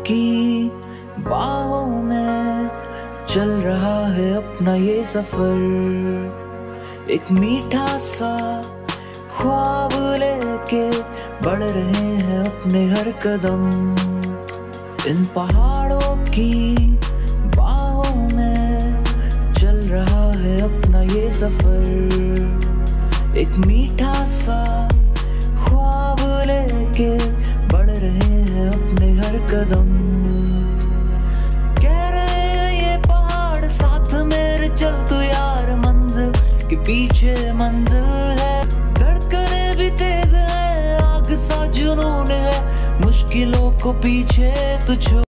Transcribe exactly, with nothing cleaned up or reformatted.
की बाहों में चल रहा है अपना ये सफर। एक मीठा सा ख्वाब लेके बढ़ रहे हैं अपने हर कदम। इन पहाड़ों की बाहों में चल रहा है अपना ये सफर। एक मीठा सा ख्वाब लेके बढ़ रहे हैं अपने हर कदम। कह रहे हैं ये पहाड़ साथ मेरे चल तू यार, मंजिल के पीछे मंजिल है। धड़कने भी तेज है, आग सा जुनून है, मुश्किलों को पीछे तू छोड़।